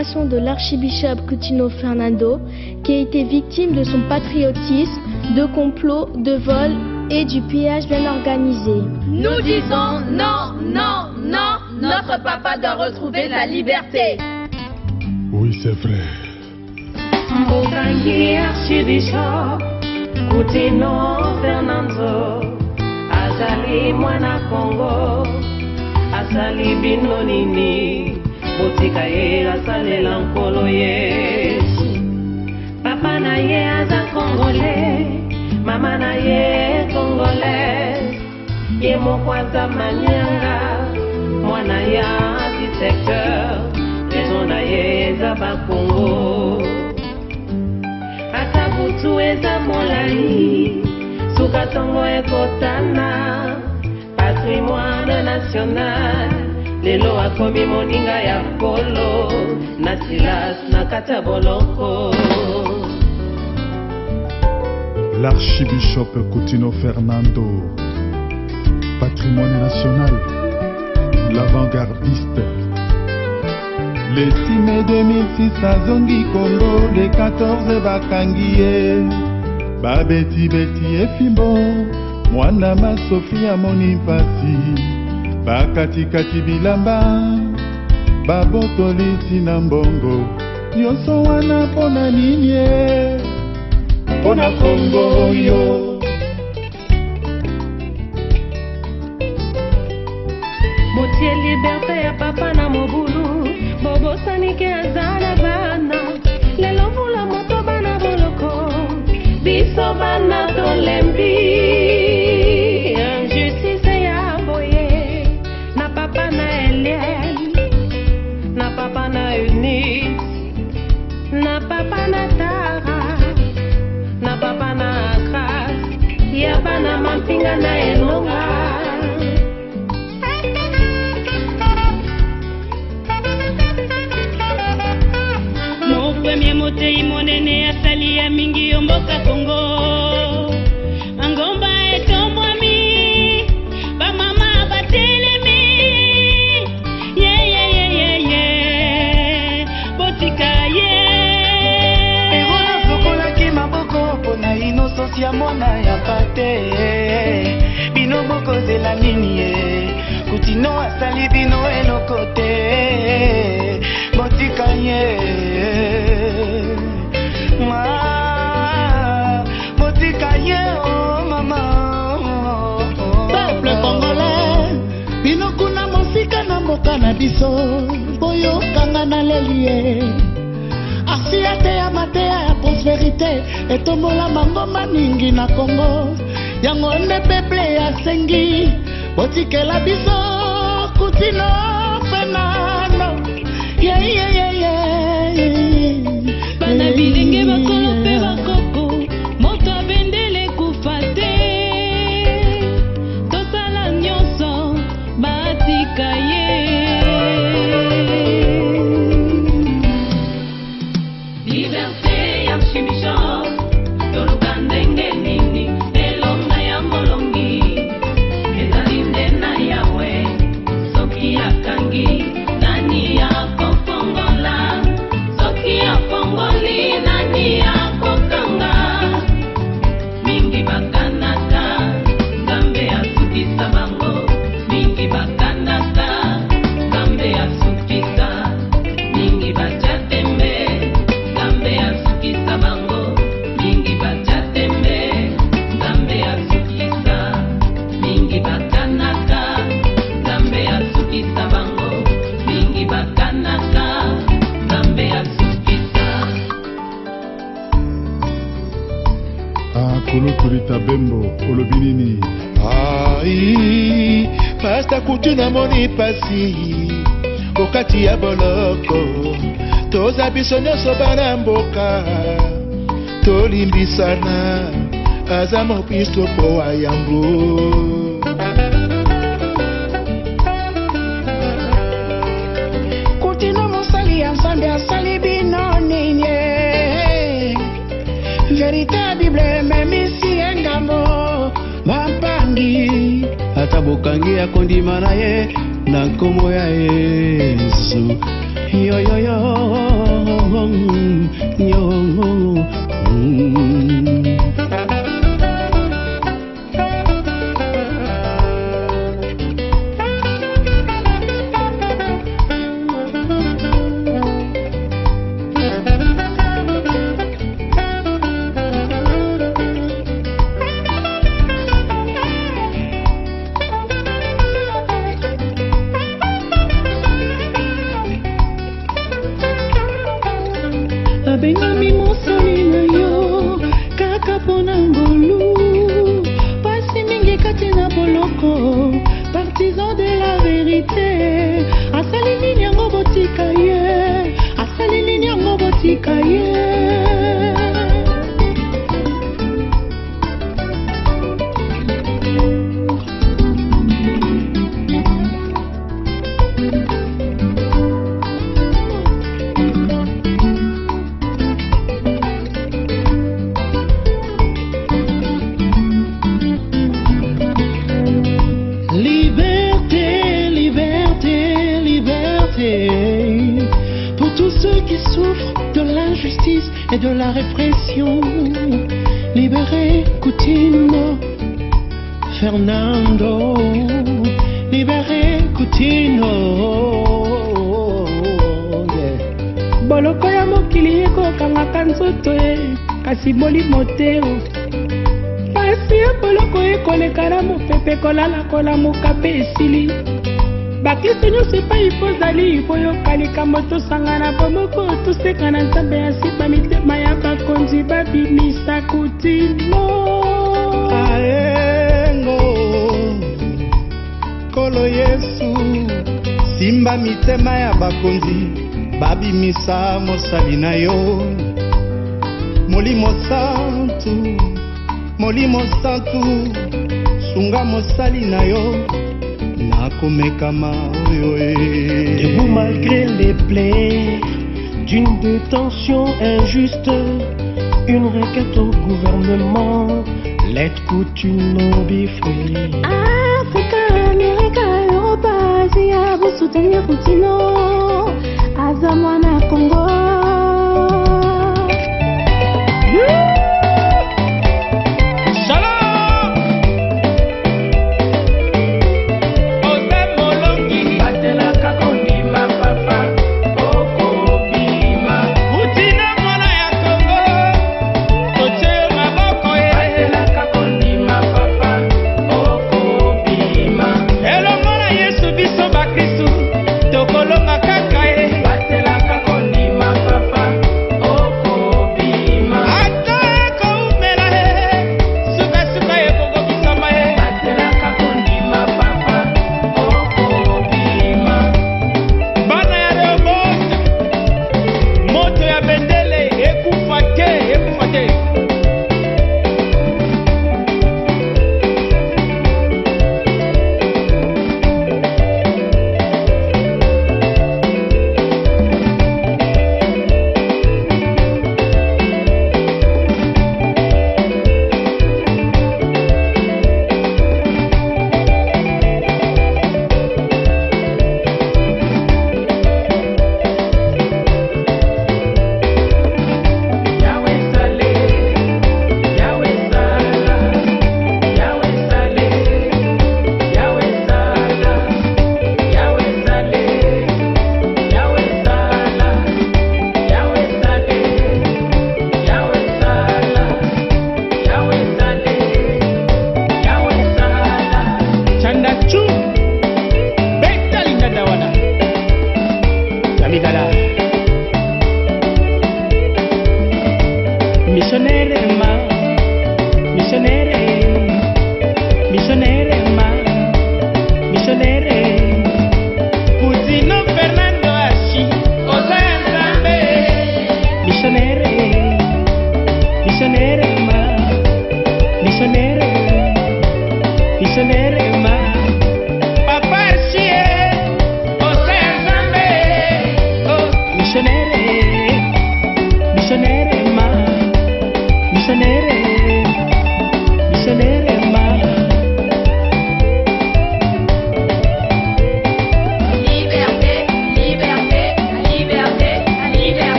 commémoration de l'archibishop Coutinho Fernando, qui a été victime de son patriotisme, de complots, de vols et du pillage bien organisé. Nous disons non, non, non, notre papa doit retrouver la liberté. Oui, c'est vrai. Archibishop Coutinho Fernando azali mwana Congo, asali bino nini, botika ye asalela nkolo Yesu. Papa na ye aza Congolais, mama na ye Congolais, ye moko aza manyanga, mwana ya architecteur, raison na ye eza bakongo. Atabutu eza molai, sukatongo ekotana, patrimoine national, lelo akomi moninga ya kolo, na Silas na kata boloko. L'archibishop Coutinho Fernando, patrimoine national, l'avant-gardiste. Le 6 mai 2006 à Zongi Congo, le 14 bakangiye, babeti beti efimbo, mwana ma Sofia moni pasi, bakatikati bilamba, babotoli tina mbongo, nyonso wana pona ninye, pona Congo yo. Motie liberté ya papa na mobulu, bobo sanike azana bana, lelo vula moto bana boloko, biso bana tolembi. Injustice ya boye, na papa na Hélène, na papa na Eunice, na papa na Tara, na papa na Grace, ya bana mampinga na Elonga. Premier motei monene asali ya mingi yomboka Congo, angomba etomwami, ba mama batelemi, botika ye. Erola sokola ki maboko pona innocence ya mwana ya pate, bino boko zela nini ye, Coutinho asali bino elokote, botika ye. Na biso boyo kanga na lelie asiate ya matea ya prospérité etombola mangoma mingi na Congo, yango nde peuple ya sengi botikela biso Coutinho Fernando bana bilenge bakolo pe bakoko moto abendele kufate tosala nyonso batika ye. Olobinini ai pasta Coutinho moni pasi okati ya boloko toza biso nyonso bana mboka tolimbisana aza mokristo po wa yango Coutinho mosali ya Nzambe asali bino ninye verité Bible memisi engambo mampangi ata bokangi akondima na ye na nkombo ya Yesu yoyoyo Abengami mosali na yo kaka pona ngolu pasi mingi kati na boloko partisan de la vérité asali nini yango botika ye asali nini yango botika ye. Pour tous ceux qui souffrent de l'injustice et de la répression, libérez Coutinho, Fernando, libérez Coutinho. Boloko ya mokili ekokangaka nzoto kasi molimo te pasi ya boloko ekoleka na mopepe kolala kola mokape esili bakristo nyonso epai po ozali boyoka likambo tosangana bomoko toseka na nzambe ya nsiba mitema ya bakonzi babimisa Coutinho aengo kolo Yesu simba mitema ya bakonzi babimisa mosali na yo molimo santu sunga mosali na yo. Debout malgré les plaies d'une détention injuste, une requête au gouvernement, l'aide Coutinho be free. Africa, America, Europa, Asia, vous soutenir Coutinho, Azamwana Congo. Bendera